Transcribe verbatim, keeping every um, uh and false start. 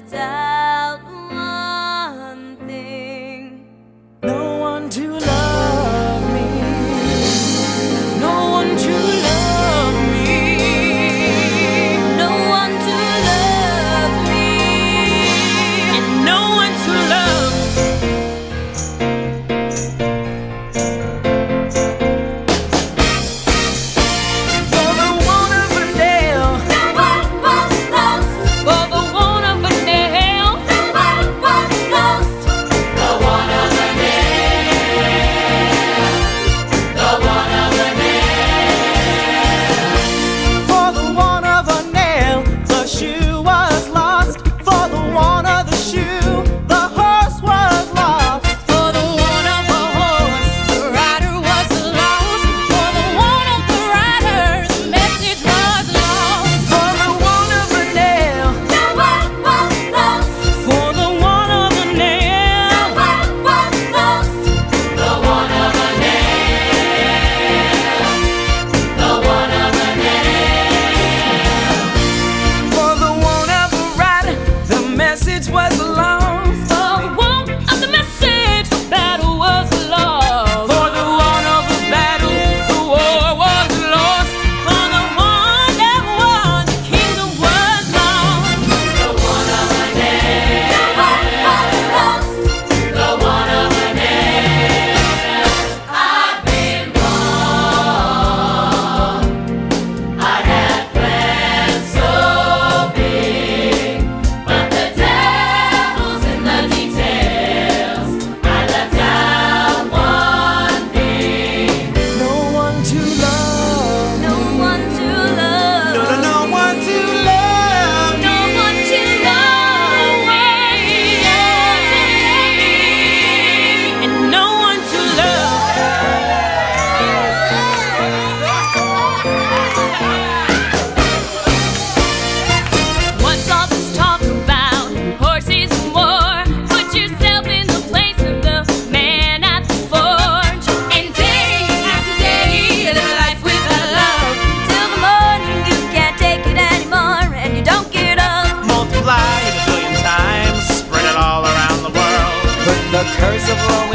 left out one thing. No one to love me, no one to love me, No one to love me, and no one to love. For the one of a nail, no one was lost. for the one of a nail, No one was lost. The one of a nail, the one of a nail. for the one of a nail, the shoe was lost. For the one of the shoe, the horse was lost. For the one of a horse, the rider was lost. For the one of the rider, the message was lost. For the one of a nail, No one was lost. for the one of a nail, No one was lost. The one of a nail, the one of a nail. for the one of a rider, the message was lost. For the one of the message, the battle was lost. For the one of the battle, the war was lost. For the one that won, the kingdom was lost. The one of a nail, No one was lost. the one of a nail. I've been wrong. I had plans so big, but the devil's in the details. I left out one thing. No one to love. No one to love. No, no, no one to love. No one to love me. And no one to love. What's all this talk about horses and war? Put yourself in the place of the man at the forge, and day after day, live life without love. Till the morning you can't take it anymore, and you don't get up. Multiply it a billion times, spread it all around the world. Put the curse of romance